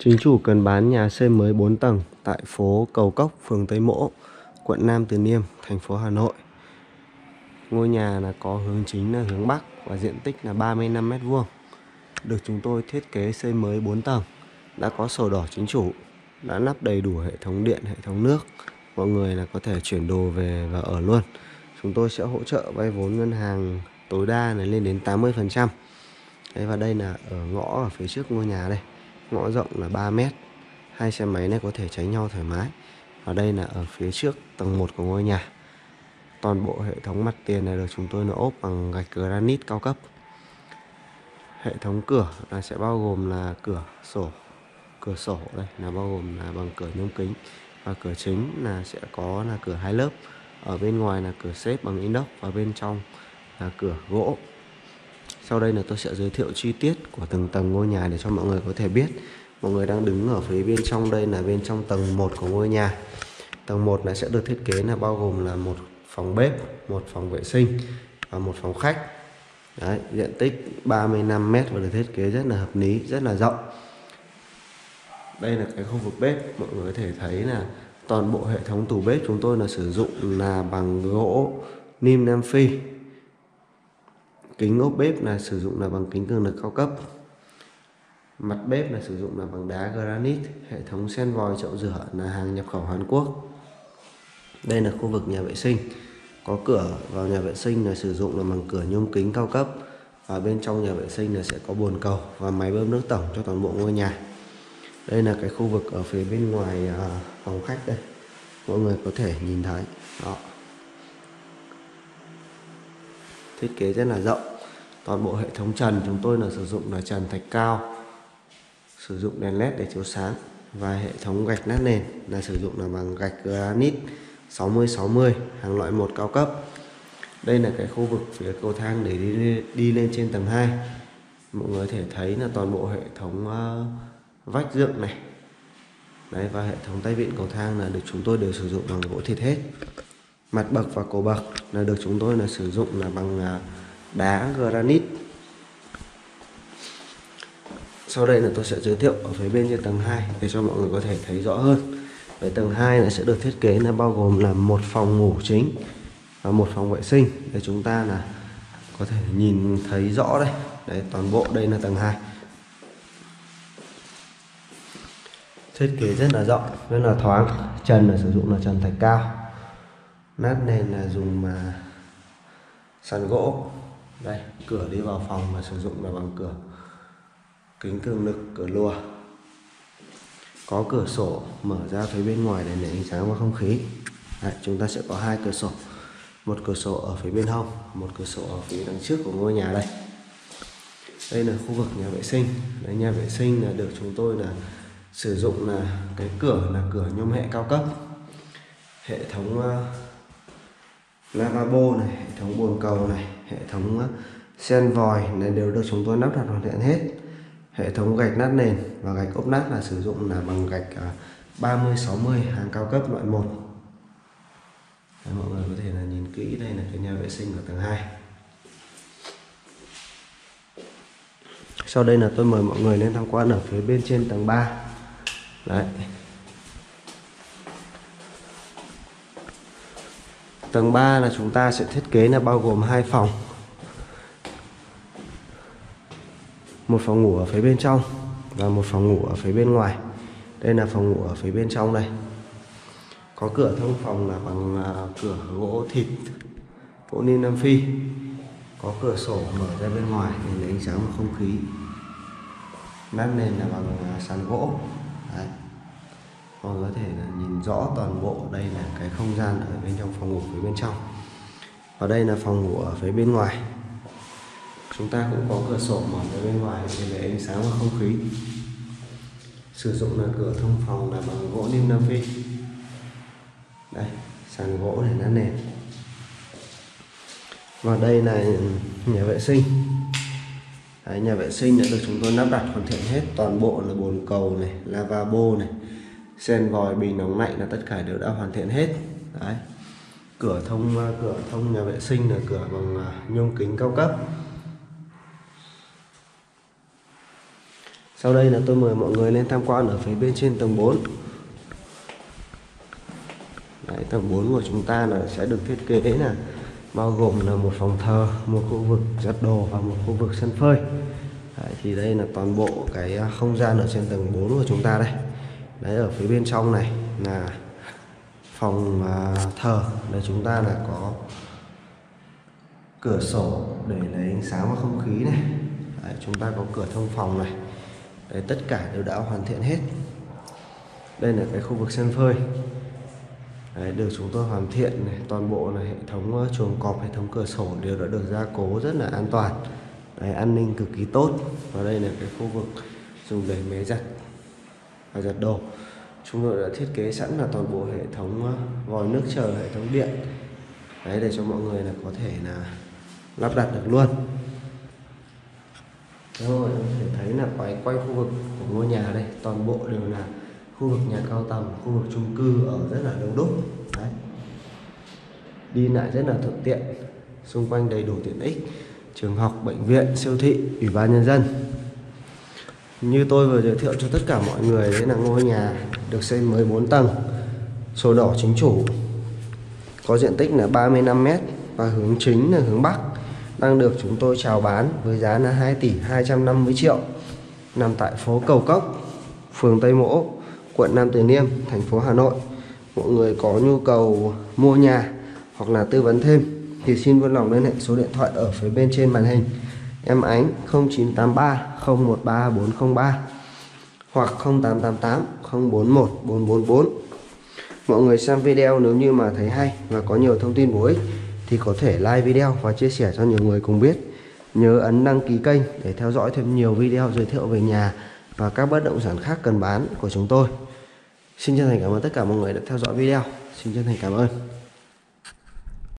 Chính chủ cần bán nhà xây mới 4 tầng tại phố Cầu Cốc, phường Tây Mỗ, quận Nam Từ Liêm, thành phố Hà Nội. Ngôi nhà là có hướng chính là hướng Bắc và diện tích là 35 m². Được chúng tôi thiết kế xây mới 4 tầng, đã có sổ đỏ chính chủ, đã lắp đầy đủ hệ thống điện, hệ thống nước. Mọi người là có thể chuyển đồ về và ở luôn. Chúng tôi sẽ hỗ trợ vay vốn ngân hàng tối đa là lên đến 80%. Đấy, và đây là ở ngõ ở phía trước ngôi nhà đây. Ngõ rộng là 3 m, hai xe máy này có thể tránh nhau thoải mái. Và đây là ở phía trước tầng 1 của ngôi nhà. Toàn bộ hệ thống mặt tiền này được chúng tôi ốp bằng gạch granite cao cấp. Hệ thống cửa là sẽ bao gồm là cửa sổ đây là bao gồm là bằng cửa nhôm kính, và cửa chính là sẽ có là cửa 2 lớp. Ở bên ngoài là cửa xếp bằng inox và bên trong là cửa gỗ. Sau đây là tôi sẽ giới thiệu chi tiết của từng tầng ngôi nhà để cho mọi người có thể biết. Mọi người đang đứng ở phía bên trong, đây là bên trong tầng 1 của ngôi nhà. Tầng 1 là sẽ được thiết kế là bao gồm là một phòng bếp, một phòng vệ sinh và một phòng khách. Đấy, diện tích 35 m và được thiết kế rất là hợp lý, rất là rộng. Đây là cái khu vực bếp, mọi người có thể thấy là toàn bộ hệ thống tủ bếp chúng tôi là sử dụng là bằng gỗ nim Nam Phi. Kính ốp bếp là sử dụng là bằng kính cường lực cao cấp. Mặt bếp là sử dụng là bằng đá granite. Hệ thống sen vòi chậu rửa là hàng nhập khẩu Hàn Quốc. Đây là khu vực nhà vệ sinh. Có cửa vào nhà vệ sinh là sử dụng là bằng cửa nhôm kính cao cấp. Và bên trong nhà vệ sinh là sẽ có bồn cầu và máy bơm nước tổng cho toàn bộ ngôi nhà. Đây là cái khu vực ở phía bên ngoài phòng khách đây. Mọi người có thể nhìn thấy. Đó. Thiết kế rất là rộng. Toàn bộ hệ thống trần chúng tôi là sử dụng là trần thạch cao, sử dụng đèn led để chiếu sáng, và hệ thống gạch lát nền là sử dụng là bằng gạch granite 60-60 hàng loại 1 cao cấp. Đây là cái khu vực phía cầu thang để đi lên trên tầng 2. Mọi người có thể thấy là toàn bộ hệ thống vách dựng này. Đấy, và hệ thống tay vịn cầu thang là được chúng tôi đều sử dụng bằng gỗ thịt hết. Mặt bậc và cổ bậc là được chúng tôi là sử dụng là bằng đá granite. Sau đây là tôi sẽ giới thiệu ở phía bên trên tầng 2 để cho mọi người có thể thấy rõ hơn. Với tầng 2 là sẽ được thiết kế là bao gồm là một phòng ngủ chính và một phòng vệ sinh để chúng ta là có thể nhìn thấy rõ đây. Đấy, toàn bộ đây là tầng 2. Thiết kế rất là rộng, rất là thoáng. Trần là sử dụng là trần thạch cao. Lát nền là dùng sàn gỗ. Đây, cửa đi vào phòng mà sử dụng là bằng cửa kính cường lực, cửa lùa. Có cửa sổ mở ra phía bên ngoài để ánh sáng và không khí. Đấy, chúng ta sẽ có 2 cửa sổ. Một cửa sổ ở phía bên hông, một cửa sổ ở phía đằng trước của ngôi nhà đây. Đây là khu vực nhà vệ sinh. Đấy, nhà vệ sinh là được chúng tôi là sử dụng là cái cửa là cửa nhôm hệ cao cấp. Hệ thống lavabo này, hệ thống bồn cầu này, hệ thống sen vòi này đều được chúng tôi lắp đặt hoàn thiện hết. Hệ thống gạch lát nền và gạch ốp lát là sử dụng là bằng gạch 30-60 hàng cao cấp loại 1. Đấy, mọi người có thể là nhìn kỹ, đây là cái nhà vệ sinh của tầng 2. Sau đây là tôi mời mọi người lên tham quan ở phía bên trên tầng 3. Đấy. Tầng 3 là chúng ta sẽ thiết kế là bao gồm 2 phòng. Một phòng ngủ ở phía bên trong và một phòng ngủ ở phía bên ngoài. Đây là phòng ngủ ở phía bên trong đây. Có cửa thông phòng là bằng cửa gỗ thịt, gỗ nim Nam Phi. Có cửa sổ mở ra bên ngoài để lấy ánh sáng và không khí. Lát nền là bằng sàn gỗ. Đấy. Mọi người có thể là nhìn rõ toàn bộ đây là cái không gian ở bên trong phòng ngủ phía bên trong. Và đây là phòng ngủ ở phía bên ngoài. Chúng ta cũng có cửa sổ mở ra bên ngoài để lấy ánh sáng và không khí. Sử dụng là cửa thông phòng là bằng gỗ nim Nam Phi. Đây, sàn gỗ để lát nền. Và đây là nhà vệ sinh. Đấy, nhà vệ sinh đã được chúng tôi lắp đặt hoàn thiện hết. Toàn bộ là bồn cầu này, lavabo này, sen vòi, bình nóng lạnh là tất cả đều đã hoàn thiện hết. Đấy. Cửa thông nhà vệ sinh là cửa bằng nhôm kính cao cấp. Sau đây là tôi mời mọi người lên tham quan ở phía bên trên tầng 4. Đấy, tầng 4 của chúng ta là sẽ được thiết kế là bao gồm là một phòng thờ, một khu vực giặt đồ và một khu vực sân phơi. Đấy, thì đây là toàn bộ cái không gian ở trên tầng 4 của chúng ta đây. Đấy, ở phía bên trong này là phòng thờ, để chúng ta là có cửa sổ để lấy ánh sáng và không khí này. Đấy, chúng ta có cửa thông phòng này. Đấy, tất cả đều đã hoàn thiện hết. Đây là cái khu vực sân phơi. Đấy, được chúng tôi hoàn thiện này, toàn bộ là hệ thống chuồng cọp, hệ thống cửa sổ đều đã được gia cố rất là an toàn. Đấy, an ninh cực kỳ tốt. Và đây là cái khu vực dùng để máy giặt và giặt đồ. Chúng tôi đã thiết kế sẵn là toàn bộ hệ thống vòi nước chờ, hệ thống điện. Đấy, để cho mọi người là có thể là lắp đặt được luôn. Rồi, có thể thấy là quay khu vực của ngôi nhà đây, toàn bộ đều là khu vực nhà cao tầng, khu vực chung cư ở rất là đông đúc. Đấy, đi lại rất là thuận tiện, xung quanh đầy đủ tiện ích, trường học, bệnh viện, siêu thị, ủy ban nhân dân. Như tôi vừa giới thiệu cho tất cả mọi người, đấy là ngôi nhà được xây mới 4 tầng, sổ đỏ chính chủ, có diện tích là 35 m và hướng chính là hướng Bắc, đang được chúng tôi chào bán với giá là 2 tỷ 250 triệu, nằm tại phố Cầu Cốc, phường Tây Mỗ, quận Nam Từ Liêm, thành phố Hà Nội. Mọi người có nhu cầu mua nhà hoặc là tư vấn thêm thì xin vui lòng liên hệ số điện thoại ở phía bên trên màn hình. Em Ánh 0983 013 403 hoặc 0888 041 444. Mọi người xem video nếu như mà thấy hay và có nhiều thông tin bổ ích thì có thể like video và chia sẻ cho nhiều người cùng biết. Nhớ ấn đăng ký kênh để theo dõi thêm nhiều video giới thiệu về nhà và các bất động sản khác cần bán của chúng tôi. Xin chân thành cảm ơn tất cả mọi người đã theo dõi video. Xin chân thành cảm ơn.